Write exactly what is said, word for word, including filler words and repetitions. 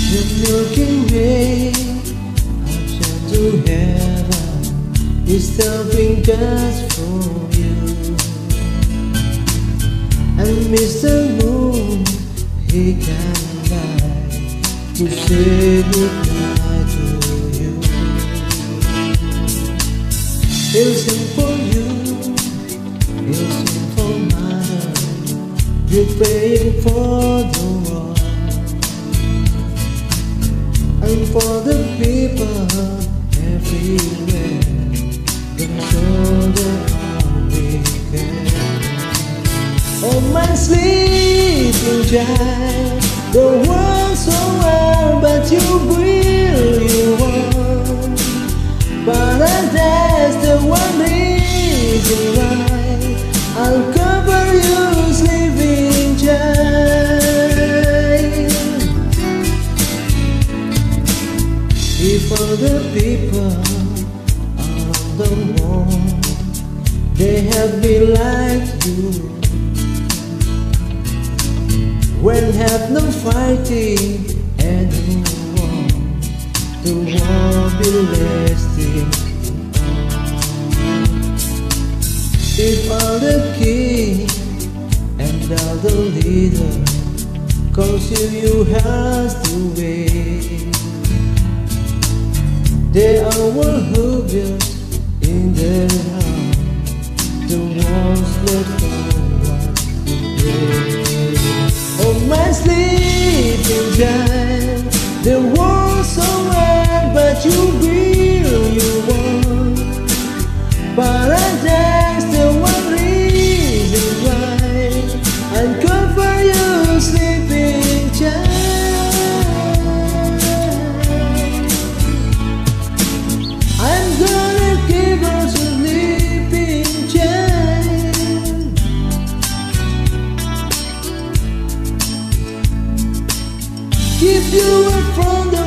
The Milky Way, ocean to heaven, is stopping just for you. And Mister Moon, he can lie to say goodnight to you. He'll sing for you, he'll sing for mother. You're praying for the world and for the people everywhere. Gonna show them how we care. Oh my sleeping child, the world's so well, but you really want paradise. The one reason why I'll cover you, sleeping child. If all the people around the world, they have been like you, when have no fighting anymore, the war be lasting on. If all the king and all the leader cause you, you have to wait. They are all hopeless in their heart, the ones left forward to pray. Oh my sleeping child, the world's so wide, but you will, you want paradise. The one reason why I'll cover you, sleeping child. I'm gonna give us a sleeping child. Keep you from the